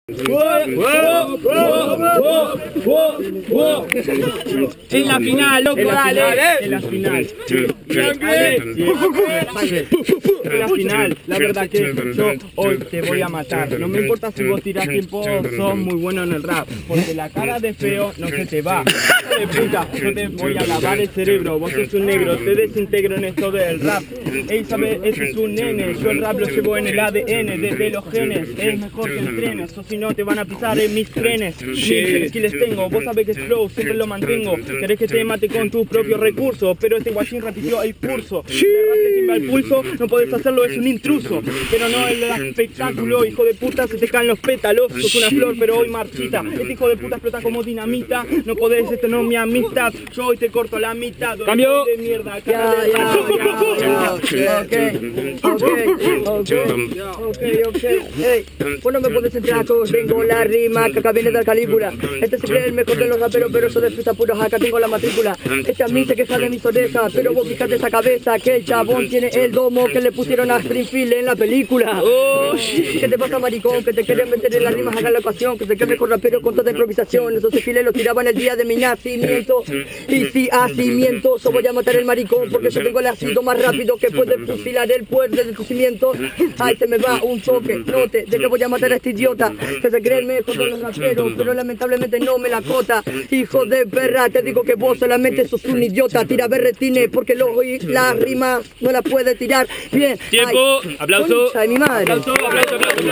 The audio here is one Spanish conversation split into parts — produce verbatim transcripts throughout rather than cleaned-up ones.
En la final, loco, dale. En la final. En la final, la verdad que yo hoy te voy a matar. No me importa si vos tirás tiempo, sos muy bueno en el rap. Porque la cara de feo no se te va. Hijo de puta, yo te voy a lavar el cerebro. Vos sos un negro, te desintegro en esto del rap. Ey, sabes, ese es un nene. Yo el rap lo llevo en el A D N, desde los genes. Es mejor que entrenes, o si no te van a pisar en mis trenes. Miles que les tengo, vos sabés que es flow, siempre lo mantengo. Querés que te mate con tus propios recursos, pero este guachín repitió el curso. Te timba el pulso, no podés hacerlo, es un intruso. Pero no el espectáculo, hijo de puta, se te caen los pétalos. Sos una flor, pero hoy marchita. Este hijo de puta explota como dinamita. No podés, esto no es mi amistad. Yo hoy te corto la mitad. Cambio. De mierda, Ya, ya, ya, ya, ok, ok, ok, ok, hey, vos no me puedes entrar, tengo la rima, que acá viene de Calígula. Este se cree el mejor de los raperos, pero eso de fruta puros, acá tengo la matrícula. Este a mí se queja de mis orejas, pero vos fíjate esa cabeza, que el chabón tiene el domo que le pusieron a Springfield en la película. Oh, ¿qué te pasa, maricón? Que te quieren meter en las rimas, haga la ocasión, que se cree mejor rapero con toda improvisación. Esos desfiles los tiraban el día de mi nacimiento, y si así miento, yo voy a matar el maricón, porque yo tengo el ácido más rápido que puede fusilar el puente de tu cimiento. Ay, se me va un toque, note, de que voy a matar a este idiota, que se cree el mejor de los raperos, pero lamentablemente no me la cota. Hijo de perra, te digo que vos solamente sos un idiota. Tira berretines, porque luego la rima no la puede tirar bien. Tiempo, ay, aplauso. Concha de mi madre. Aplauso, aplauso, aplauso.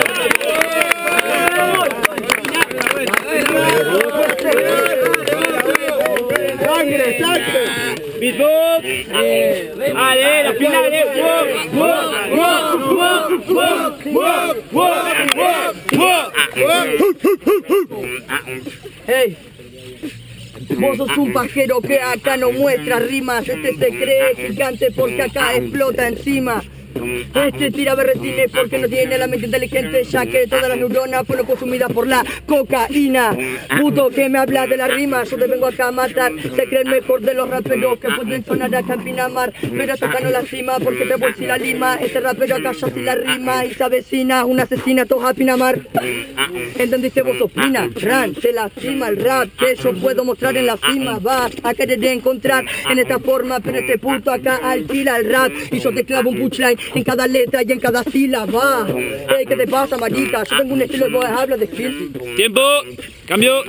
¡Sangre, sangre! Beatbox. Ale, la final es Hey, vos sos un pajero que acá no muestra rimas. Este se cree gigante porque acá explota encima. Este tira berretines porque no tiene la mente inteligente, ya que todas las neuronas fueron consumidas por la cocaína. Puto que me habla de la rima, yo te vengo acá a matar. Se cree el mejor de los raperos que pueden sonar acá en Pinamar, pero hasta acá no la cima porque te voy si la lima. Este rapero acá ya si la rima y se avecina un asesinato a Pinamar. ¿Entendiste vos, opina? Ran, te lastima el rap que yo puedo mostrar en la cima. Vas a querer encontrar en esta forma, pero este puto acá alquila el rap y yo te clavo un punchline en cada letra y en cada sílaba. Hey, ¿qué te pasa, marica? Yo tengo un estilo de voz, habla de skill. Tiempo, cambio.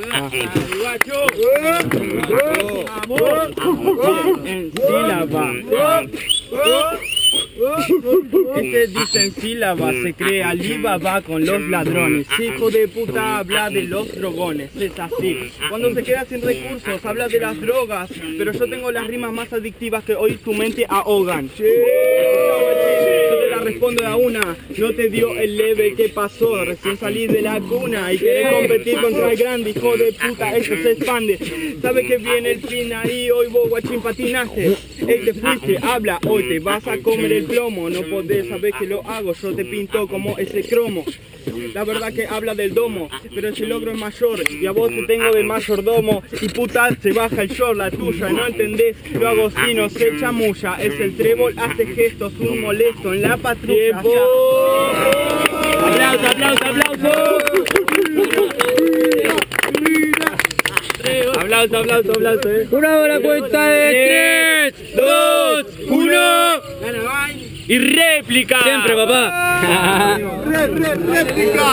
En sílaba. Este dice en sílaba, se cree Alibaba con los ladrones. Hijo de puta habla de los drogones, es así. Cuando se queda sin recursos habla de las drogas, pero yo tengo las rimas más adictivas que hoy tu mente ahogan. Yo te la respondo a una, no te dio el leve que pasó, recién salí de la cuna y querés competir contra el grande, hijo de puta, eso se expande. Sabes que viene el fin ahí, hoy vos guachín patinaste. Ey, te fuiste, habla, hoy te vas a comer el plomo. No podés, sabes que lo hago, yo te pinto como ese cromo. La verdad que habla del domo, pero ese logro es mayor y a vos te tengo de mayordomo. Y puta, se baja el short, la tuya, no entendés. Lo hago si no se chamulla, es el trébol, hace gestos, un molesto en la patrulla. Tiempo. Aplauso, aplauso, aplauso. Aplauso, aplauso, aplauso. Eh. Una hora cuenta de tres, dos, uno. Y réplica. Siempre, papá. Re, re, réplica.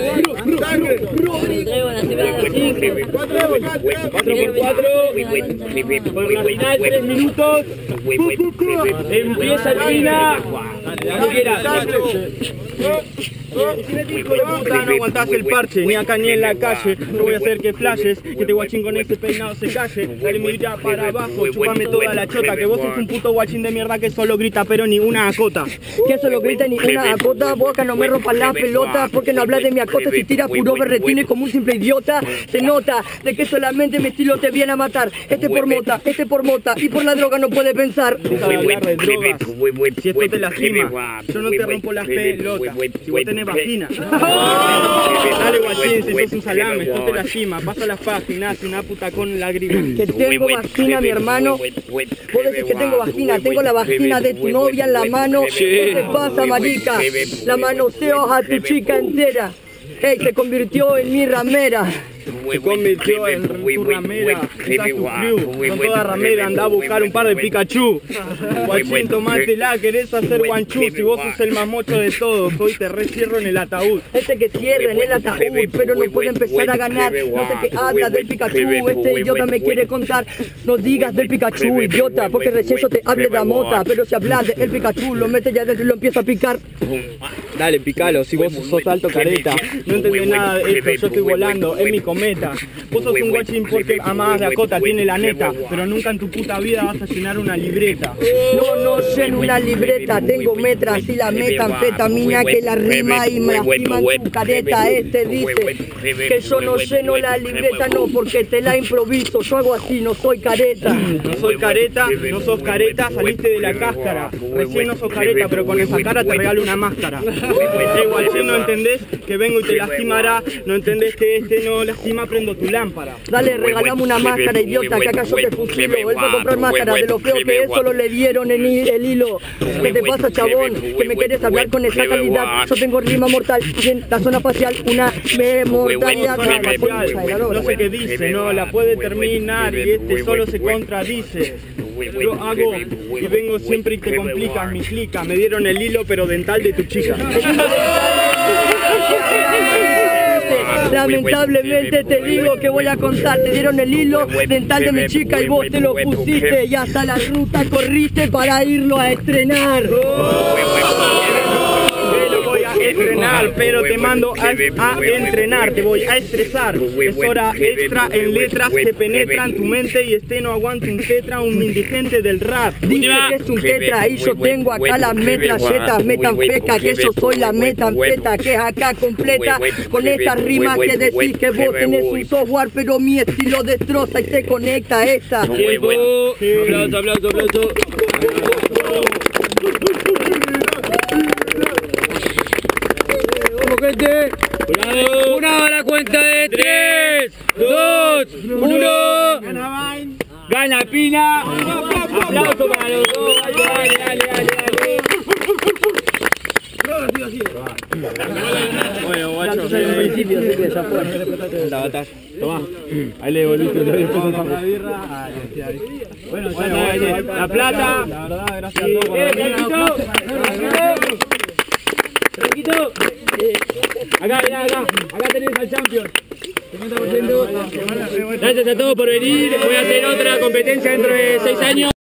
cuatro por cuatro, por la final, tres minutos. Empieza el final. Cuando quieras. Hijo de puta, no aguantás el parche, ni acá ni en la calle. No voy a hacer que flashes, que te guachín con este peinado se calle. Dale mira para abajo, chupame toda la chota. Que vos sos un puto guachín de mierda que solo grita pero ni una acota. Que solo grita ni una acota, vos acá no me rompas la pelota. Porque no hablas de mi acota, si tiras puro berretines como un simple idiota. Se nota de que solamente mi estilo te viene a matar. Este por mota, este por mota, y por la droga no puede pensar. Deja de hablar de drogas, si esto te lastima, yo no te rompo las pelotas. Si vos tenés vagina. Dale guachín, si sos un salame, esto te lastima. Paso las páginas, una puta con lágrimas. Que tengo vagina, mi hermano. Vos decís que tengo vagina, tengo la vagina de tu novia en la mano. ¿Qué te pasa, marica? La manoseo a tu chica entera. Ey, se convirtió en mi ramera. Se convirtió en tu ramera, esa es tu crew. Son todas rameras, andá a buscar un par de Pikachu. Guachín, tomátela, querés hacer guanchú. Si vos sos el más mocho de todos, hoy te recierro en el ataúd. Este que cierra en el ataúd, pero no puede empezar a ganar. No sé qué habla del Pikachu, este idiota me quiere contar. No digas del Pikachu, idiota, porque recién yo te hable de la mota. Pero si hablas del Pikachu, lo metes ya dentro y lo empieza a picar. Dale, picalo, si vos sos alto careta. No entendés nada de esto, yo estoy volando, es mi cometa. Vos sos un guachín porque amás Dakota, tiene la neta, pero nunca en tu puta vida vas a llenar una libreta. No, no lleno una libreta, tengo metras y la metanfetamina que la rima y me lastima en tu careta. Este dice que yo no lleno la libreta, no, porque te la improviso, yo hago así, no soy careta. No soy careta, no sos careta, saliste de la cáscara. Recién no sos careta, pero con esa cara te regalo una máscara. Eh, guachín, no entendés que vengo y te lastimará, no entendés que este no lastima, prendo tu lámpara. Dale, regalame una máscara, idiota, que acá yo te fusilo. Él va a comprar máscara, de lo feo que es, solo le dieron en el hilo. ¿Qué te pasa, chabón? Que me quieres hablar con esa calidad. Yo tengo rima mortal y en la zona facial una mortalidad. No sé qué dice, no la puede terminar y este solo se contradice. Yo hago y vengo siempre y te complicas, mi clica. Me dieron el hilo pero dental de tu chica. Lamentablemente te digo que voy a contar, te dieron el hilo dental de mi chica y vos te lo pusiste y hasta la ruta corriste para irlo a estrenar. Voy a estrenar, pero te mando a, a entrenar, te voy a estresar. Es hora extra en letras que penetran tu mente y este no aguanta un tetra, un indigente del rap. Dice que es un tetra y yo tengo acá la metralleta, metanfeca, que yo soy la metanfeta, que es acá completa, con esta rima que decís que vos tenés un software, pero mi estilo destroza y se conecta a esta. Tiempo. Aplauso, aplauso, aplauso. Gente, una a la cuenta de tres, dos, uno. Gana Pina. Aplauso para los dos. Dale, dale, dale, dale. Bueno, guacho, en el principio, así que ya fue. La batalla. Tomá, ahí le devolviste otra vez la birra. Bueno, ya la plata. La verdad, gracias a todos por Tranquito. Acá, mirá, acá, acá tenés al champion. Gracias a todos por venir. Voy a hacer otra competencia dentro de seis años.